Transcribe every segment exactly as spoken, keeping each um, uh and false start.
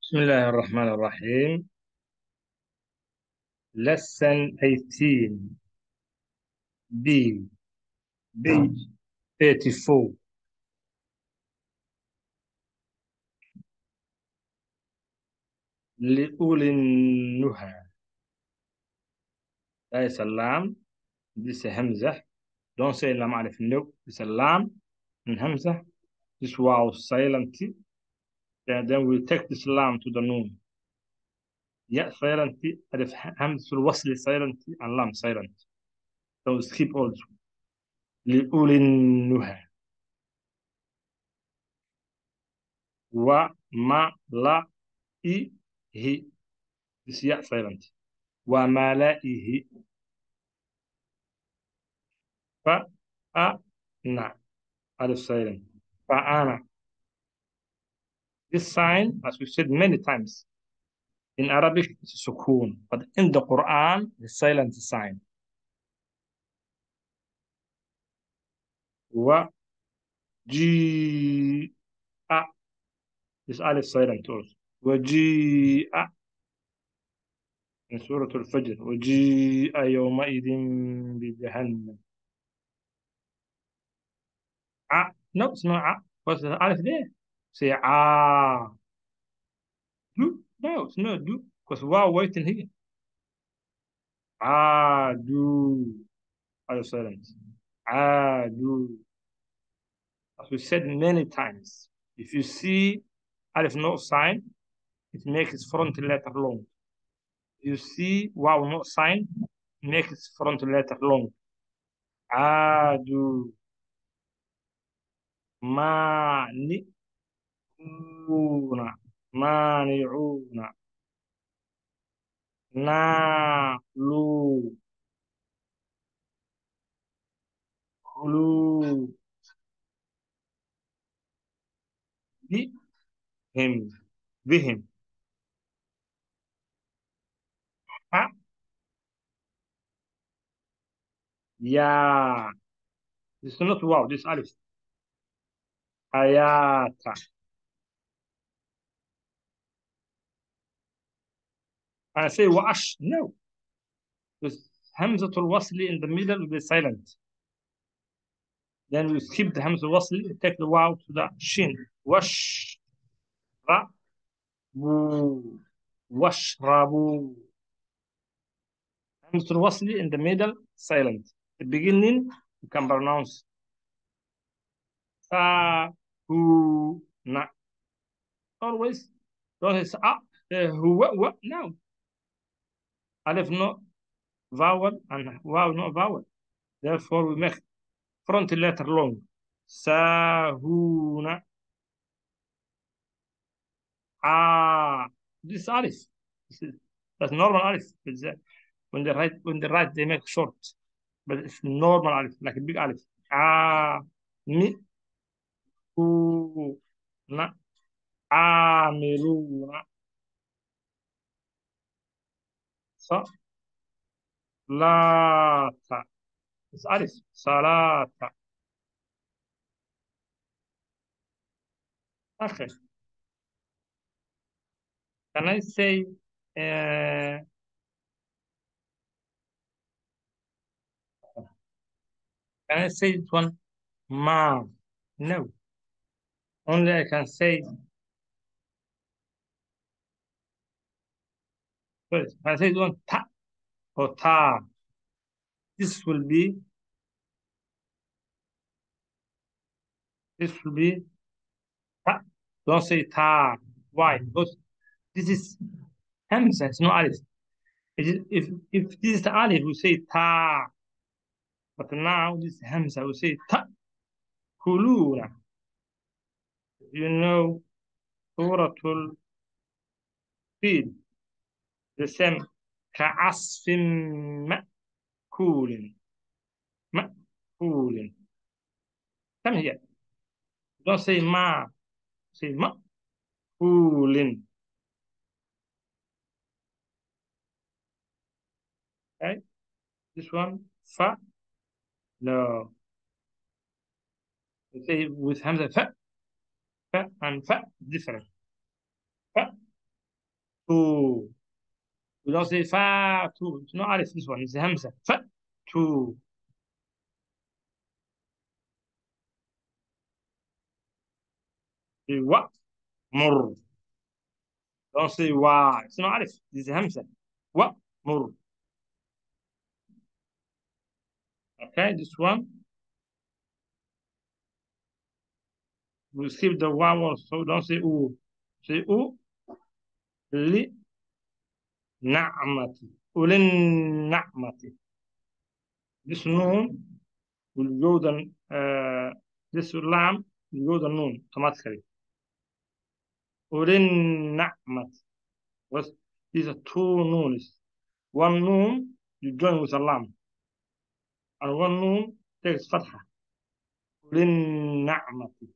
بسم الله الرحمن الرحيم. Lesson eighteen B page thirty-four. لأولي النهى. That is a lam. This is a hamza. Don't say lam alif. No, it's a lam and hamza. This wow silent. And then we take this lam to the noon. Yeah, silent. Alif hamza الوصل silent and lam silent. So skip also. لأولي النهى. وما لا إي هي. This yeah silent. وملائه فأنا ألف silent فأنا. This sign, as we said many times, in Arabic it's sukun, but in the Quran the silent sign. وجيء is ألف silent also. وجيء من سورة الفجر وجيء يومئذ بجهنم. ع no it's not ع, what's the ألف there? Say ah. Do no it's not do because wow waiting here. عادوا على silence. عادوا. As we said many times, if you see alif no sign, it makes its front letter long. If you see wow no sign, it makes its front letter long. عادوا مانعون مانعون نالوا خلوا بهم بهم ها يا. This is not wow, this is alif. حياة. I say wash. No. Because Hamzatul Wasli in the middle will be silent. Then we skip the Hamzatul Wasli, take the waw to the shin. Wash. Rabu. Washrabu. Hamzatul Wasli in the middle, silent. The beginning, you can pronounce sa, hu, na. Always. Don't say ah, uh, hu, wa, wa. No. Alif no vowel and wow no vowel. Therefore, we make front letter long. Sahuna. Ah, this is alif. This is, that's normal alif. It's, uh, when they write when they write they make short, but it's normal alif like a big alif. Ah, mi u na amiluna salata. It's alif. Salata. Okay. Can I say? Uh, can I say it one? Ma. No. Only I can say. First, I say it one ta or ta. This will be. This will be ta. Don't say ta. Why? Because this is hamza. It's not alif. It is, if if this is the alif, we say ta. But now this is hamza. We say ta. Kuluna. You know, suratul fil. The same. كعصف مأكول. مأكول. Come here. Don't say ma. Say مأكول. Okay. This one. Fa. No. Say with Hamza fa, fa and fa different. Fa to. We don't say fa to. It's not alif, this one. It's a hamza. Fa to. Say wa mur. Don't say wa. It's not alif. This is a hamza. Wa mur. Okay, this one. We skip the wa word, so don't say u. Say u li na'mati. Ulin na'mati. This noon will go the uh, this lam will go the noon automatically. Ulin na'mati. Was these are two noons. One noon you join with a lam, and one noon takes fatha. Ulin na'mati.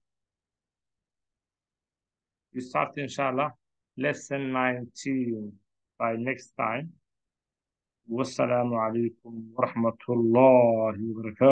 We start inshallah lesson nineteen by next time. والسلام عليكم ورحمة الله وبركاته.